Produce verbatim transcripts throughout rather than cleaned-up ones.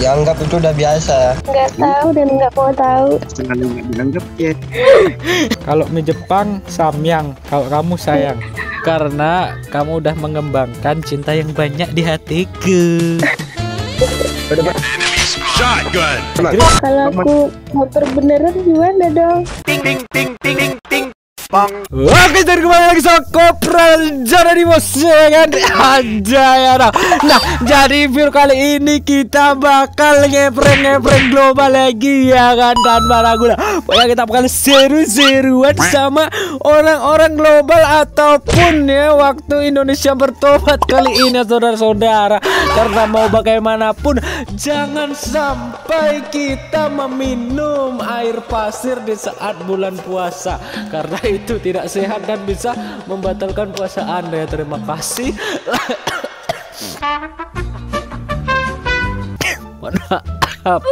Dianggap itu udah biasa. Nggak tahu dan nggak mau tahu. Selalu nggak dianggap ya. Kalau mie Jepang samyang, kalau kamu sayang. Karena kamu udah mengembangkan cinta yang banyak di hatiku. Shotgun. Kalau aku motor beneran gimana dong? Ting ting ting ting ting ting. Bang. Oke, jadi kembali lagi sama Kopral Geronimos ya kan? Anjay ya. Nah, jadi video kali ini kita bakal ngeprank-ngeprank global lagi ya kan, tanpa ragu lah. Pokoknya kita bakal seru-seruan sama orang-orang global ataupun ya waktu Indonesia bertobat kali ini saudara-saudara. Karena mau bagaimanapun jangan sampai kita meminum air pasir di saat bulan puasa, karena itu tidak sehat dan bisa membatalkan puasa Anda ya. Terima kasih. Mohon maaf.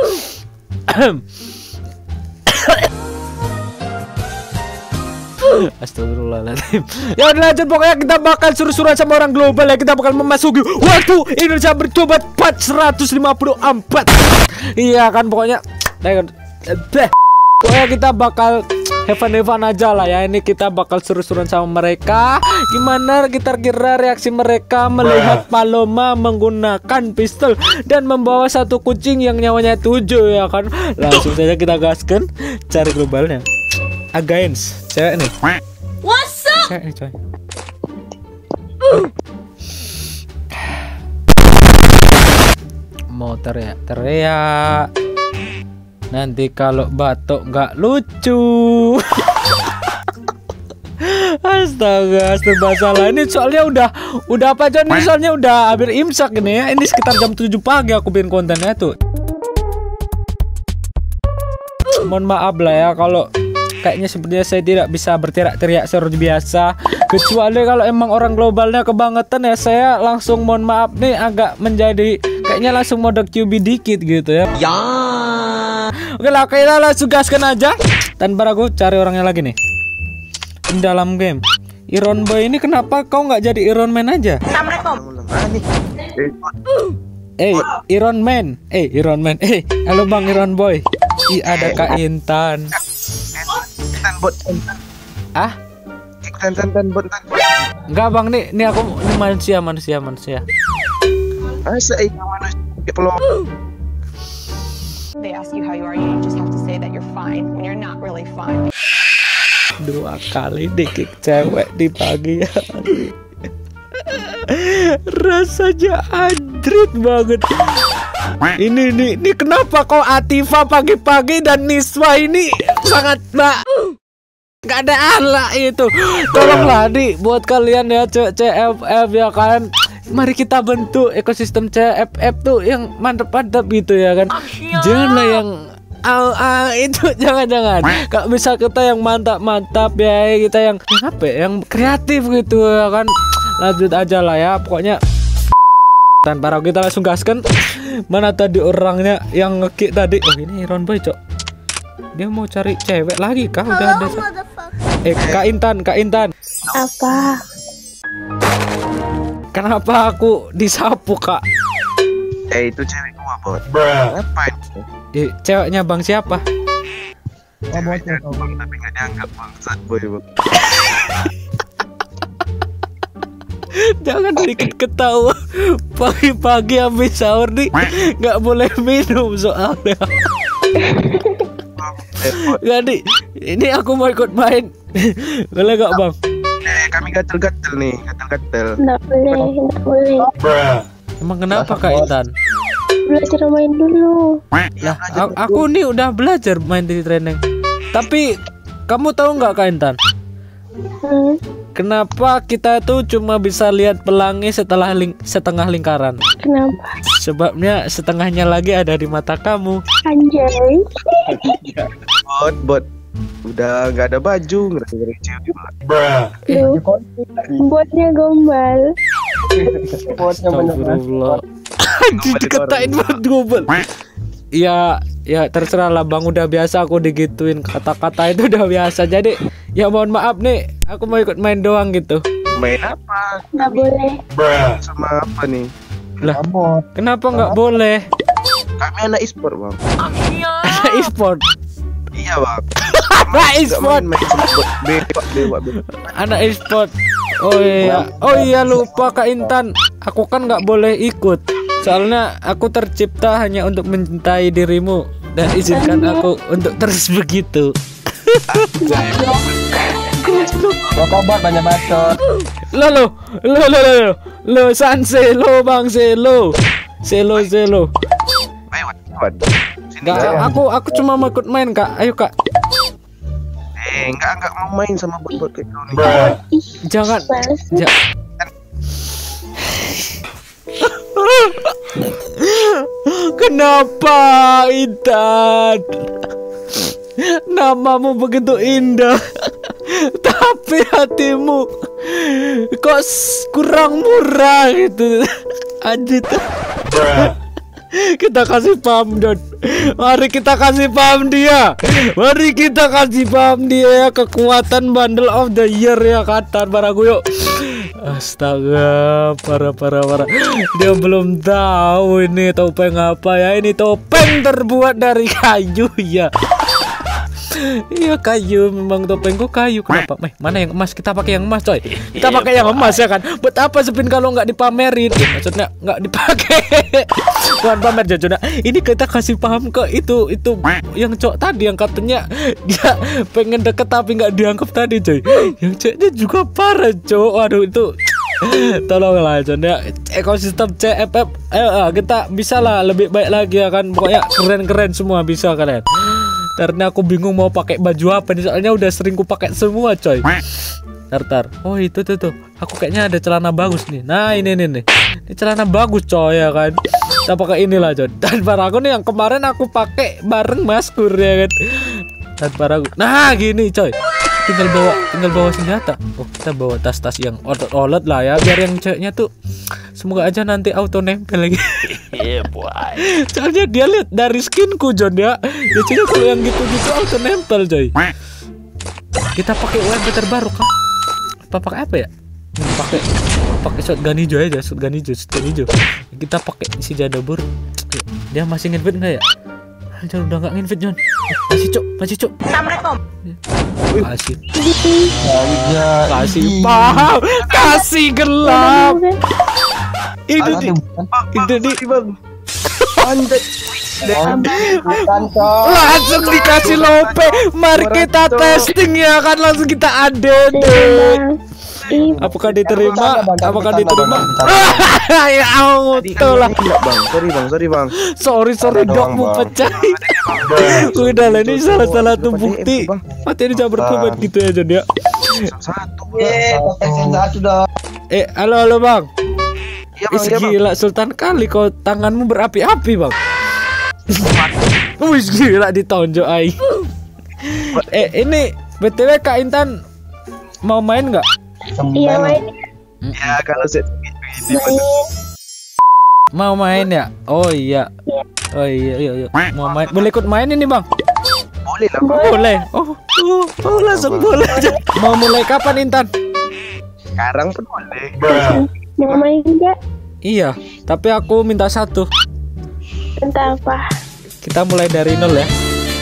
Astagfirullahaladzim. Ya udah lanjut, pokoknya kita bakal suruh-suruhan sama orang global ya. Kita bakal memasuki waktu Indonesia bertobat part seratus lima puluh empat. Iya kan, pokoknya pokoknya kita bakal Heaven-heaven aja lah ya. Ini kita bakal seru-seruan sama mereka. Gimana kita kira reaksi mereka melihat Paloma menggunakan pistol dan membawa satu kucing yang nyawanya tujuh ya kan. Langsung saja kita gaskan cari globalnya. Agains, cewek nih. What's up? Cewek nih coy. Mau teriak-teriak, nanti kalau batuk nggak lucu. Astaga, serba salah. Ini soalnya udah udah apa aja nih, soalnya udah hampir imsak ini ya. Ini sekitar jam tujuh pagi aku bikin kontennya tuh. Mohon maaf lah ya kalau kayaknya sepertinya saya tidak bisa berteriak-teriak seperti biasa. Kecuali kalau emang orang globalnya kebangetan ya, saya langsung mohon maaf nih, agak menjadi kayaknya langsung mode Q B dikit gitu ya. Ya. Oke lah, kita langsung gaskan aja tanpa ragu, cari orangnya lagi nih di dalam game. Iron Boy ini kenapa kau nggak jadi Iron Man aja? Assalamualaikum. Eh, Iron Man. Eh, Iron Man. Eh, halo Bang Iron Boy. Ih, ada Kak Intan. Intan bot. Ah? Intan Intan bot. Enggak Bang, nih nih aku ini manusia manusia manusia. Asa ikan manusia pelong. They ask you how you are, you just have to say that you're fine when you're not really fine. Dua kali dikick cewek di pagi hari. Rasanya anjrit banget. Ini nih, ini kenapa kok Atifa pagi-pagi dan Niswa ini sangat mbak nggak ada ala itu. Tolonglah nih buat kalian ya C F F ya kan. Mari kita bentuk ekosistem C F F tuh yang mantap-mantap gitu ya kan. Janganlah yang Au, au, itu jangan-jangan. Gak bisa kita yang mantap-mantap ya, kita yang, yang apa ya, yang kreatif gitu ya kan. Lanjut aja lah ya, pokoknya tanpa ragu kita langsung gaskan. Mana tadi orangnya yang ngekick tadi? Oh ini Iron Boy cok. Dia mau cari cewek lagi kah? Udah ada. Eh Kak Intan, Kak Intan. Apa? Kenapa aku disapu Kak? Eh itu cewek gua bot. Ngapain? Eh, ceweknya Bang siapa? Ceweknya bang tapi nggak dianggap bangsat boy bang. Jangan dikit ketawa. Pagi-pagi habis sahur nih nggak boleh minum soalnya. Gak nih, ini aku mau ikut main. Boleh gak Bang? Eh kami gatel-gatel nih, gatel-gatel. Nggak boleh, nggak boleh. Emang kenapa Kak Intan? Belajar main dulu. Lah, aku nih udah belajar main di training. Tapi kamu tahu nggak Kak Intan? Hmm. Kenapa kita tuh cuma bisa lihat pelangi setelah ling setengah lingkaran? Kenapa? Sebabnya setengahnya lagi ada di mata kamu. Anjay. Bot, bot. Udah nggak ada baju, nggak ada cewek. Lu, buatnya gombal. Astagfirullah. Anjir dikatain buat gombal. Ya, ya terserah lah Bang, udah biasa aku digituin, kata-kata itu udah biasa. Jadi ya mohon maaf nih, aku mau ikut main doang gitu. Main apa? Nggak boleh. Sama apa nih? Lah, kenapa nggak boleh? Kami anak e-sport bang. E-sport. Iya bang. Anak e-sport. Main sama bot B, Pak B, Pak B. Anak e-sport. Oh iya. Oh iya lupa Kak Intan. Aku kan nggak boleh ikut. Soalnya aku tercipta hanya untuk mencintai dirimu dan izinkan aku untuk terus begitu. Tobat banyak bacot. Lo lo lo lo lo lo san selo bang selo selo selo. Ayo, Wan. Sini. Nggak, aku aku cuma mau ikut main Kak. Ayo Kak. Eh, enggak enggak mau main sama bot-bot kayak kau nih. Jangan. Males. Ja Kenapa Intan? Namamu begitu indah, tapi hatimu kok kurang murah gitu. Anjir. Kita kasih paham Don. Mari kita kasih paham dia. Mari kita kasih paham dia ya, kekuatan bundle of the year ya kata Baragu yuk. Astaga, parah parah parah. Dia belum tahu ini topeng apa ya. Ini topeng terbuat dari kayu ya. Iya kayu, memang topengku kayu. Kenapa? Meh, mana yang emas? Kita pakai yang emas coy. Kita pakai yang emas ya kan. Buat apa Spin kalau nggak dipamerin? Maksudnya nggak dipakai. Bukan pamer Jajona. Ini kita kasih paham ke itu itu yang cowok tadi yang katanya dia pengen deket tapi nggak dianggap tadi coy. Yang ceweknya juga parah cowok. Waduh itu. Tolonglah Jon ya, ekosistem C F F eh, kita bisa lah lebih baik lagi ya kan. Pokoknya keren-keren semua bisa kalian. Karena aku bingung mau pakai baju apa nih, soalnya udah sering ku pakai semua coy. Tar-tar. Oh itu tuh tuh. Aku kayaknya ada celana bagus nih. Nah ini nih nih. Ini celana bagus coy ya kan. Kita pakai inilah Jon. Dan paraku nih yang kemarin aku pakai bareng Maskur ya kan. Dan paraku. Nah gini coy. Tinggal bawa tinggal bawa senjata. Oh kita bawa tas-tas yang olet-olet lah ya. Biar yang ceweknya tuh semoga aja nanti auto nempel lagi. Yeah, boy. Soalnya dia lihat dari skinku Jon ya. Biasanya kalau yang gitu-gitu auto nempel coy. Kita pakai U M P terbaru kan? Apa pakai apa ya? Hmm, pakai pakai shotgun hijau aja, shotgun hijau, shotgun hijau. Kita pakai si Jadabur. Dia masih nginvit enggak ya? Anjir udah enggak nginvit Jon. Masih cuk, masih cuk. Assalamualaikum. Kasih. Kasih paham, kasih gelap. Itu di, itu di bang. Anjay. Langsung dikasih lope. Mari kita testing ya kan, langsung kita aded. Apakah diterima? Apakah diterima? Ya auto lah. Bang, sorry bang, sorry bang. Sorry sorry dok mau pecah. Udah lah ini salah salah tuh bukti. Mati ini jangan berkomen gitu ya Jon ya. Satu. Eh halo halo bang. Iya bang, Is iya bang. gila sultan kali kau tanganmu berapi-api bang. Wih gila ditonjok ai. Eh ini B T W Kak Intan mau main nggak? Iya main. Ya kalau set Main. Mau main ya? Oh iya. Oh iya iya iya. Mau main. Boleh ikut main ini bang? boleh lah bang. Boleh. Oh, oh, oh langsung boleh. Mau mulai kapan Intan? Sekarang pun boleh. Mau main enggak? Iya. Tapi aku minta satu. Entah apa. Kita mulai dari nol ya.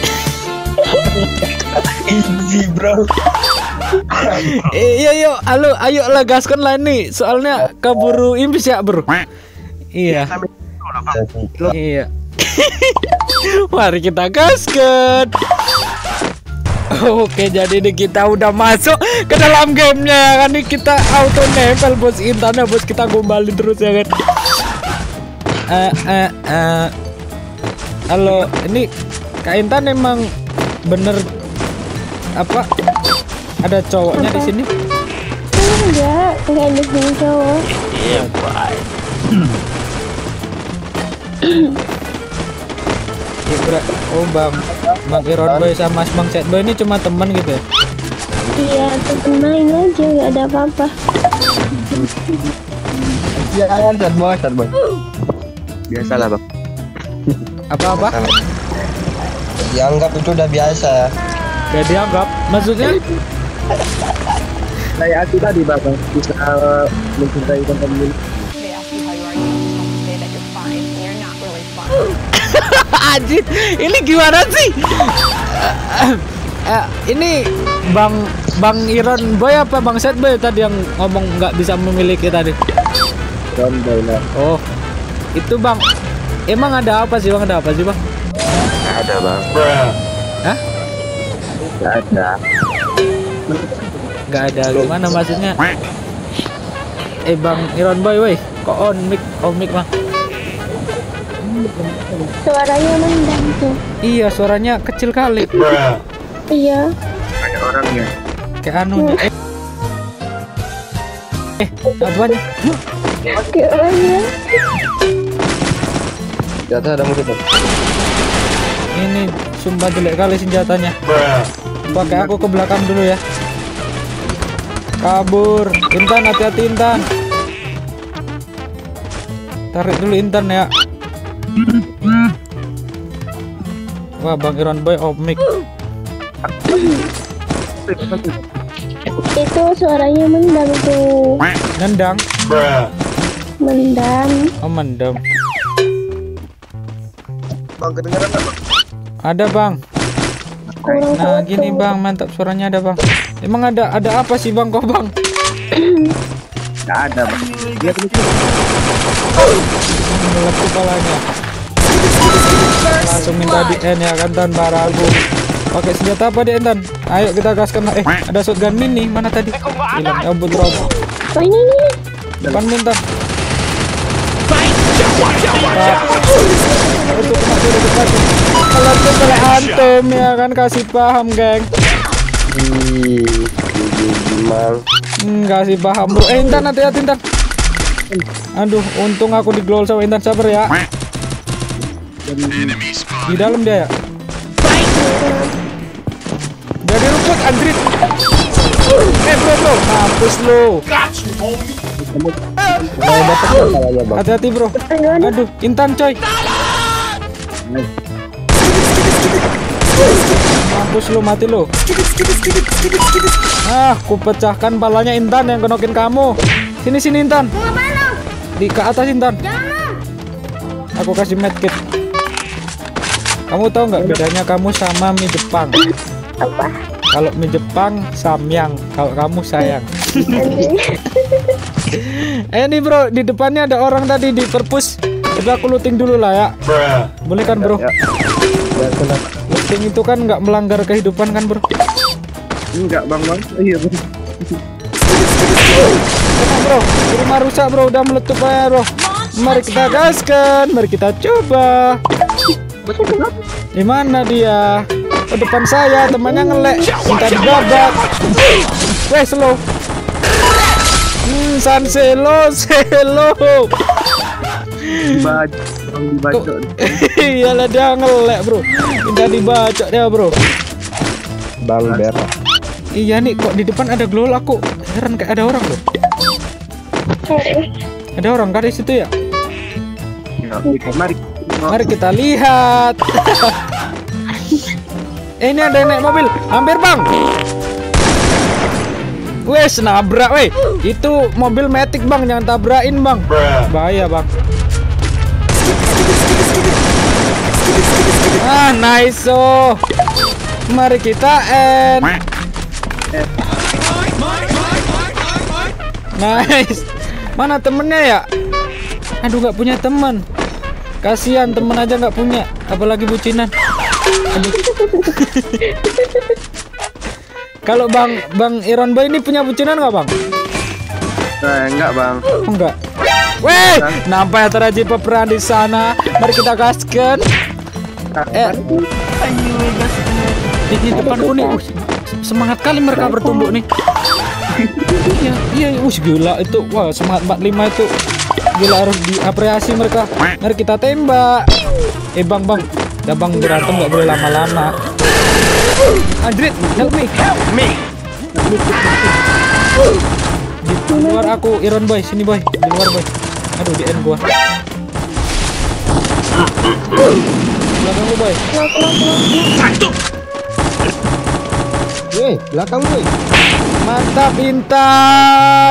Easy bro. Eh, iya yuk, halo, ayo lah gaskan lah nih. Soalnya keburu imbis ya bro. Iya. Iya. Mari kita gaskan. Oke, jadi nih kita udah masuk ke dalam gamenya kan nih, kita auto nempel bos Intan ya bos, kita gombalin terus ya kan. Eh eh eh. Halo, ini Kak Intan emang bener apa? Ada cowoknya di sini? Enggak, enggak ada yang cowok. Yeah, boy. Ya, oh bang, Bang Iron Boy sama Bang Set Boy ini cuma teman gitu ya? Iya, temen main aja, enggak ada apa-apa. Iya kan, sad boy, sad boy. Biasalah bang. Apa-apa? Dianggap itu udah biasa ya. Gak dianggap? Maksudnya? Kayak aku tadi bang, bisa mencintai teman-teman. They ask you how you are, you just have to say that you're fine when you're not really fine. Anjir, ini gimana sih? Eh, ini Bang Bang Iron Boy apa Bang Set Boy tadi yang ngomong nggak bisa memiliki tadi? Iron Boy lah. Oh, itu Bang. Emang ada apa sih Bang? Ada apa sih Bang? Nggak ada bang. Hah? Nggak ada. Nggak ada. Gimana maksudnya? Eh Bang Iron Boy, woi, kok on mic, on mic Bang? Suaranya mendang tuh. Iya, suaranya kecil kali. Iya. Kayak orangnya. Kayak anu. Eh, eh apanya? Oke orangnya. Jatuh ada musuh bang. Ini sumpah jelek kali senjatanya. Pakai aku ke belakang dulu ya. Kabur. Intan, hati-hati Intan. Tarik dulu Intan ya. Wah, Bang Iron Boy off mic. Itu suaranya mendang tuh. Nendang. Mendang. Oh, mendem. Bang kedengeran nggak bang? Ada Bang. Kurang Nah, satu. gini Bang, mantap suaranya ada Bang. Emang ada ada apa sih Bang kok Bang? Nggak ada bang. Dia tuh Meledak kepalanya. Langsung minta di end ya kan Tan, baragu. Pakai senjata apa di end Tan? Ayo kita gaskan. Eh, ada shotgun mini mana tadi? Hilang kabut rob. Oh ini nih. Depan minta. Itu kena dulu depan. Kalau tuh kayak antum ya kan kasih paham geng. Ih, gimana? Hmm, kasih paham bro. Eh Intan, hati-hati Intan. Aduh, untung aku di glol sama Intan, sabar ya. Di dalam dia ya. Dari rumput Andrit. Eh bro bro, mampus lu. Mau dapat kepalanya bang. Hati-hati bro. Aduh, Intan coy. Mampus lu, mati lu. Ah, ku pecahkan palanya Intan yang kenokin kamu. Sini sini Intan. Di ke atas Intan. Aku kasih medkit. Kamu tahu nggak bedanya kamu sama mie Jepang? Apa? Kalau mie Jepang samyang, kalau kamu sayang. Eh nih bro, di depannya ada orang tadi di perpus. Coba aku looting dulu lah ya. Boleh kan bro? Ya. Ya, kenapa? Looting itu kan nggak melanggar kehidupan kan bro? Enggak bang bang. Iya bang. Tenang bro, rumah rusak bro, udah meletup ya bro. Mari kita gaskan, mari kita coba. Di mana dia? Ke depan saya, temannya ngelek. Minta dibabat. Weh, slow. Hmm, san selo, selo. Dibacok. Bang dibacok. Iyalah dia ngelek bro. Minta dibacok dia bro. Bang Ber. Iya nih, kok di depan ada glol aku. Heran kayak ada orang loh. Ada orang kan di situ ya? Ya, kita mari. Mari kita lihat. Eh, ini ada yang naik mobil. Hampir bang. Wes nabrak weh. Itu mobil Matic bang, jangan tabrakin bang. Bahaya bang. Ah nice so. Mari kita end. Nice. Mana temennya ya? Aduh nggak punya teman. Kasihan temen aja nggak punya, apalagi bucinan. Aduh. Kalau bang bang Iron Boy ini punya bucinan nggak bang? Eh, enggak bang. Oh, enggak. Weh, nampak terjadi peperangan di sana. Mari kita gaskan. Eh, ini depanku nih. Uh, semangat kali mereka bertumbuk nih. Iya, iya, uh, gila itu. Wah, semangat empat puluh lima itu. Gila, harus diapresiasi mereka. Mari kita tembak. Eh bang bang, ya bang berantem nggak boleh lama-lama. Andrit, help me. Me. Di luar aku, Iron Boy, sini boy, di luar boy. Aduh di end gua. Belakang lu boy. Weh, belakang lu. Mantap Intan.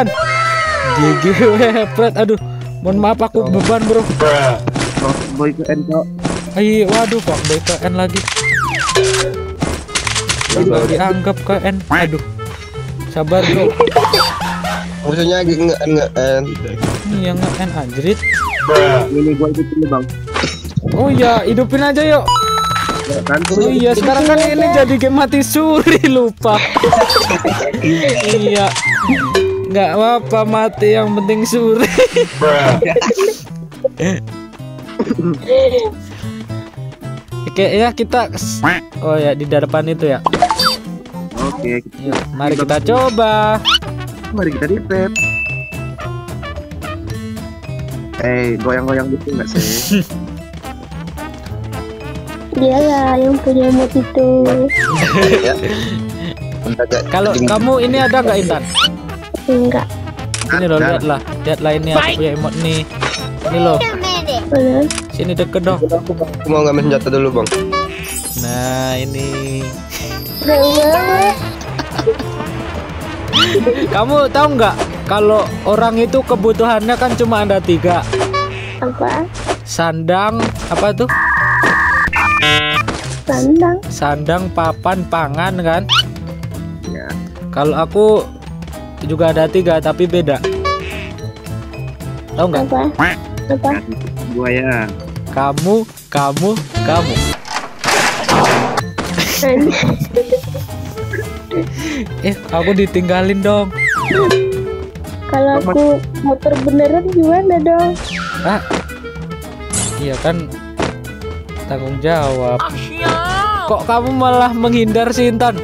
Gigi wepret, aduh. Mohon maaf aku beban bro. Boy ke end kok. Ayo, waduh kok B K N lagi. Tidak dianggap K N. Aduh. Sabar bro. Musuhnya lagi nge-N. Iya nge-N anjrit. Ini gua ikut dulu bang. Oh iya, hidupin aja yuk. Kan Oh iya, sekarang kan ini jadi game mati suri, lupa. Iya. Nggak apa-apa mati, yang penting suri. Oke ya, kita oh ya di depan itu ya. Oke. Yuk, mari kita coba. Mari kita reset. Eh, goyang-goyang gitu nggak sih? Dia lah yang punya mod itu. Kalau kamu ini ada nggak Intan? Enggak. Ini loh, lihatlah, lihatlah ini aku punya emot nih. Ini loh, Benar. sini deket dong. Aku mau ngambil senjata dulu bang. Nah ini, Keren banget. kamu tahu nggak kalau orang itu kebutuhannya kan cuma ada tiga, Apa? sandang, apa tuh? Sandang. Sandang, papan, pangan kan? Ya. Kalau aku juga ada tiga tapi beda. Tahu nggak? Apa? Apa? Gua ya. Kamu, kamu, kamu. Eh, aku ditinggalin dong. Kalau aku motor beneran gimana dong? Ah, iya kan tanggung jawab. Kok kamu malah menghindar sih Intan?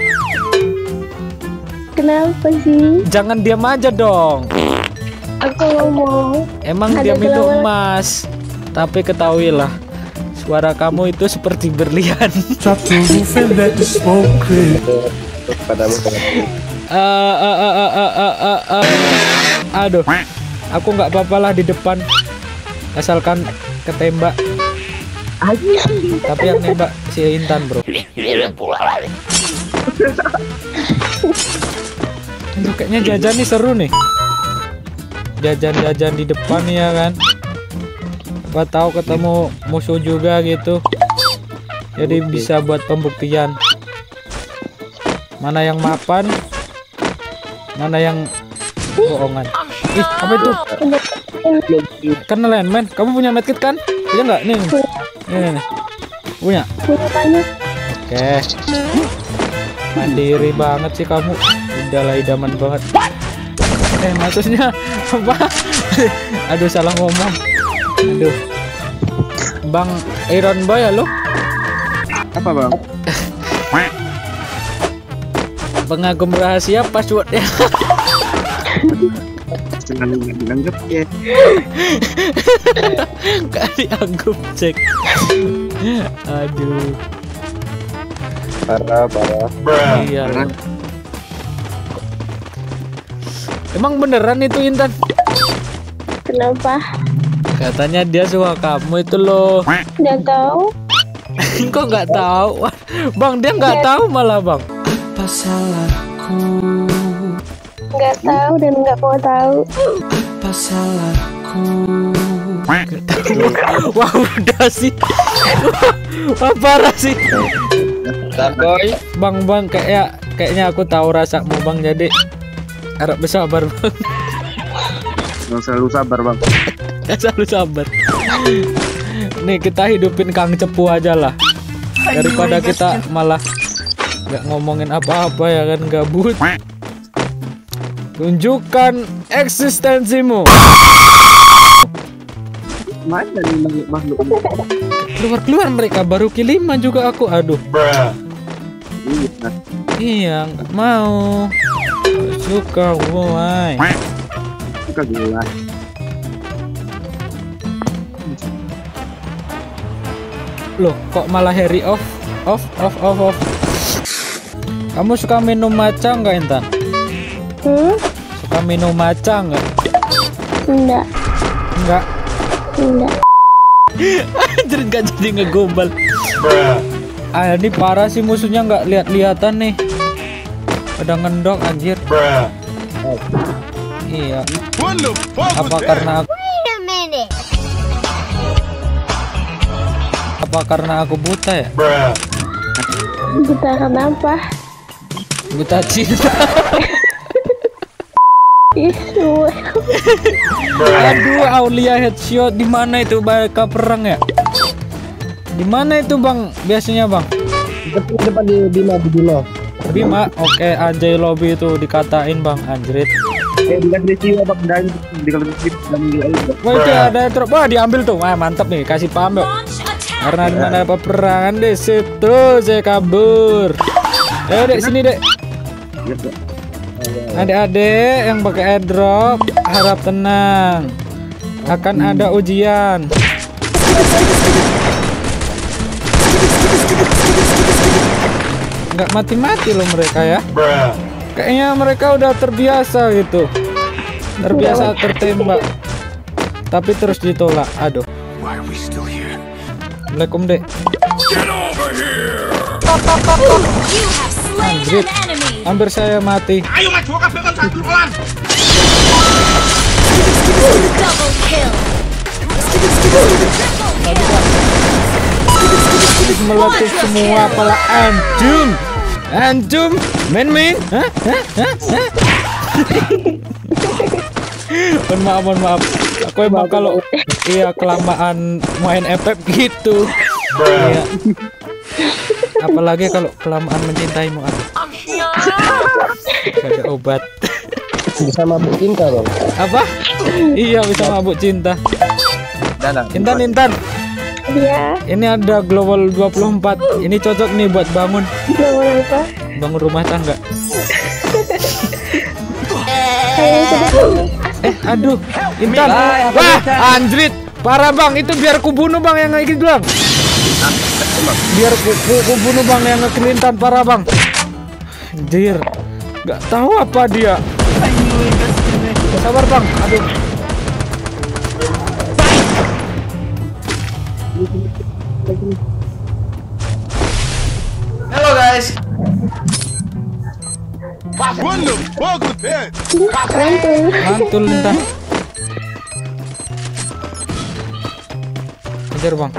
Kenapa sih? Jangan diam aja dong. Aku ngomong. Emang Ada diam itu kelawan. emas. Tapi ketahuilah, suara kamu itu seperti berlian. Padamu. Eh, eh, eh, eh, eh, eh, eh, eh. Aduh, aku nggak apa-apa lah di depan, asalkan ketembak. Tapi yang nembak si Intan bro. Aduh, kayaknya jajan nih seru nih. Jajan-jajan di depan ya kan. Gak tahu ketemu musuh juga gitu. Jadi bisa buat pembuktian. Mana yang mapan, mana yang bohongan. Ih, apa itu? Kan landman. Kamu punya medkit kan? Iya nggak? Nih, nih, nih, nih. Punya. Punya banyak. Oke. Mandiri banget sih kamu. Udahlah idaman banget. Eh, maksudnya apa? Aduh, salah ngomong. Aduh. Bang Iron Boy halo? Apa bang? Pengagum rahasia passwordnya. Jangan dianggap ya. Gak dianggap cek. Aduh. Parah, parah. Iya. Emang beneran itu Intan? Kenapa? Katanya dia suka kamu itu loh. Nggak tahu. Kok nggak tahu? Bang, dia nggak tahu malah bang. Nggak tahu dan nggak mau tahu. Wah udah sih. Wah parah sih. Saboy. Bang bang kayak kayaknya aku tahu rasamu bang, jadi harap bersabar bang. Nggak selalu sabar bang. Selalu sabar. Nih kita hidupin Kang Cepu aja lah, daripada kita malah nggak ngomongin apa-apa ya kan, gabut. Tunjukkan eksistensimu. Mana nih makhluk makhluk? Keluar-keluar mereka, baru kilima juga aku. Aduh. Iya nggak mau. Nggak suka why. Suka gula. Loh, kok malah Harry off? Off, off, off, off. Kamu suka minum matcha nggak Intan? Hmm? Suka minum matcha nggak? Enggak. Enggak. Enggak. Anjir nggak jadi ngegombal. Ah ini parah sih musuhnya, nggak lihat-lihatan nih. Pada ngendok anjir. Iya. Apa karena aku Apa karena aku buta ya? Buta kenapa? Buta cinta. Isu. Aduh, Aulia headshot. Di mana itu mereka perang ya? Di mana itu bang? Biasanya bang? Depan depan di Bima di Bima. Bima, oke, Anjay lobby itu dikatain bang, anjrit. Eh, dikasih jiwa bang dan dikasih dan Wah itu ada truk, wah diambil tuh, wah mantap nih, kasih paham yuk. Karena di mana peperangan di situ saya kabur. Ayo dek sini dek. Adik-adik yang pakai airdrop harap tenang, akan ada ujian. Nggak mati-mati loh mereka ya. Kayaknya mereka udah terbiasa gitu, terbiasa tertembak, tapi terus ditolak. Aduh. Assalamualaikum dek. Anjrit, hampir saya mati. Ayo maju kabeh kon satu lan. Meletus semua pala anjum. Anjum, main-main. Hah? Hah? Hah? Hah? Mohon maaf, mohon maaf. Aku emang kalau iya kelamaan main F F gitu. Iya. Apalagi kalau kelamaan mencintaimu. Gak ada obat. Bisa mabuk cinta bang. Apa? Iya bisa mabuk cinta. Intan, Intan. Iya. Ini ada global dua puluh empat. Ini cocok nih buat bangun. Bangun apa? Bangun rumah tangga. Eh, aduh, Intan. Wah, anjrit. Parah bang, itu biar ku bunuh bang yang kayak gitu bang. Biar ku, ku, ku bunuh bang yang ngekelintan, parah bang. Anjir, nggak tahu apa dia. Sabar bang, aduh. Halo guys. Mantul Intan. Kejar bang.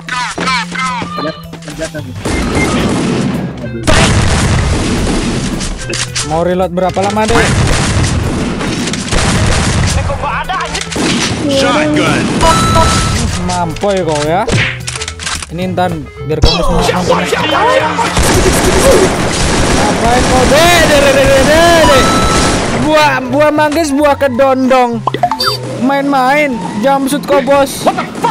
Mau reload berapa lama deh? Shotgun. Mampoy kau ya. Ini Intan, biar kamu semua nonton. Ngapain kau deh, deh, deh, deh, deh, deh. Buah, buah manggis, buah kedondong. Main-main, jumpsuit kau bos.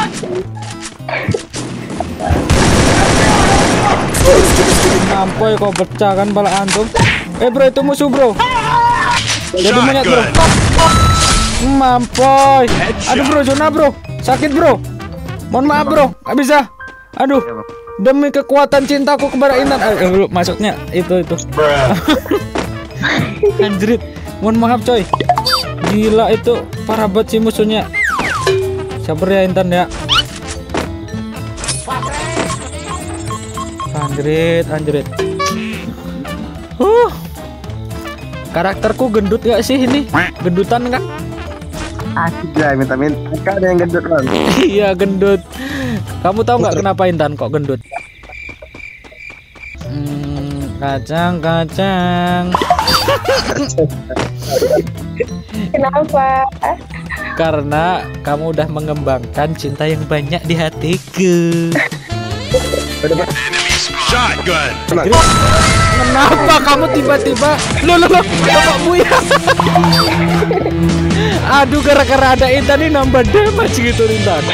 Mampoy kau pecah kan pala antum. Eh bro, itu musuh bro. Jadi monyet bro. Mampoy. Aduh bro, zona bro. Sakit bro. Mohon maaf bro, nggak bisa. Aduh, demi kekuatan cintaku kepada Intan. Eh, masuknya itu itu. Anjrit, mohon maaf coy. Gila itu parah banget sih musuhnya. Sabar ya Intan ya. Anjrit, anjrit. Huh. Karakterku gendut gak sih ini? Gendutan kan? asik ya minta-minta. Ada yang gendut bang. Iya gendut. Kamu tahu nggak kenapa Intan kok gendut? Hmm, kacang kacang. Kenapa? Karena kamu udah mengembangkan cinta yang banyak di hatiku. Shotgun. Kenapa kamu tiba-tiba lo lo lo bapak buya? Aduh, gara-gara ada Intan ini nambah damage gitu Intan.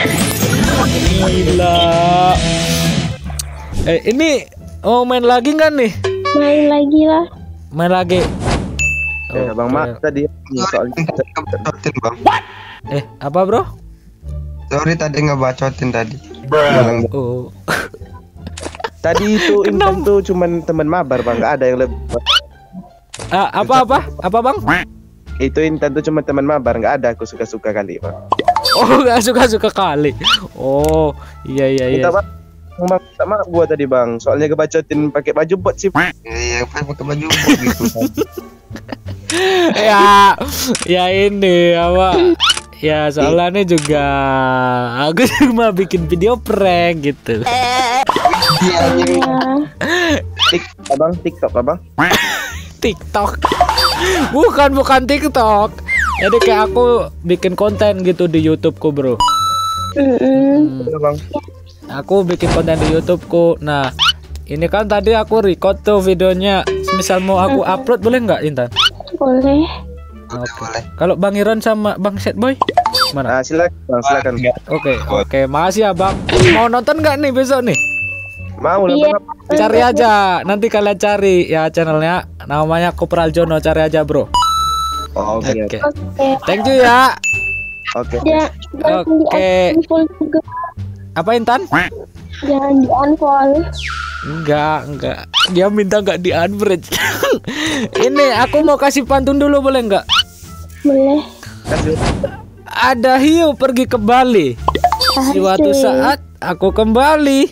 Gila. Eh ini oh main lagi nggak nih? Main lagi lah. Main lagi. Eh, Bang Mak tadi soal Ngebacotin bang. Eh apa bro? Sorry tadi ngebacotin tadi. Oh. tadi itu Intan tuh cuman teman mabar bang, nggak ada yang lebih. Ah, apa apa apa bang? Itu Intan tuh cuma teman mabar, nggak ada aku suka-suka kali bang. Oh nggak suka-suka kali. Oh iya iya iya. Minta maaf, minta maaf gua tadi bang, soalnya kebacotin pakai baju bot sih. Iya, pakai baju bot gitu. Ya ya ini apa Ya soalnya ini juga aku cuma bikin video prank gitu. Iya, Ya. Tik, abang, TikTok abang. TikTok. Bukan bukan TikTok. Jadi kayak aku bikin konten gitu di YouTubeku, bro. Mm-mm. Abang. Aku bikin konten di YouTubeku. Nah, ini kan tadi aku record tuh videonya. Misal mau aku upload boleh nggak, Intan? Boleh. Oke. Kalau Bang Iron sama Bang Set Boy mana? Nah, silakan, bang, silakan. Oke, oke, makasih ya Bang. Mau nonton nggak nih besok nih? Mau lah Iya. bang. Cari aja, nanti kalian cari ya channelnya. Namanya Kopral Jono, cari aja bro. Oh, Oke, Oke, Oke. thank you ya. oke. Ya, jangan Oke. di-unfollow juga. Apa Intan? Jangan di-unfollow. Enggak, enggak. Dia minta enggak di unbridge. Ini aku mau kasih pantun dulu boleh enggak? Boleh. Ada hiu pergi ke Bali. Suatu Asik. saat aku kembali.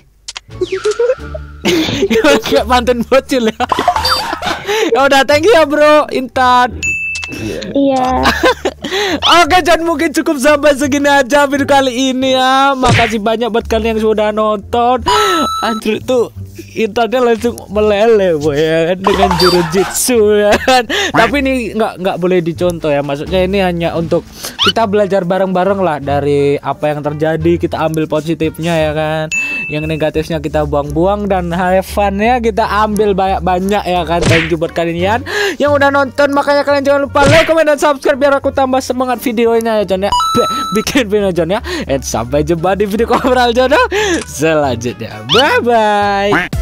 Kayak pantun bocil ya. Ya udah, thank you ya bro, Intan. Iya. Oke, dan mungkin cukup sampai segini aja video kali ini ya. Makasih banyak buat kalian yang sudah nonton. Anjir tuh Intannya langsung meleleh boy, ya kan, dengan jurujitsu ya kan. Tapi ini nggak nggak boleh dicontoh ya. Maksudnya ini hanya untuk kita belajar bareng-bareng lah dari apa yang terjadi. Kita ambil positifnya ya kan. Yang negatifnya kita buang-buang dan have fun-nya kita ambil banyak-banyak ya kan. Thank you buat kalian yang udah nonton. Makanya kalian jangan lupa like, comment, dan subscribe biar aku tambah semangat videonya ya Jon ya. Bikin video Jon ya. And sampai jumpa di video Kopral Jono selanjutnya. Bye bye.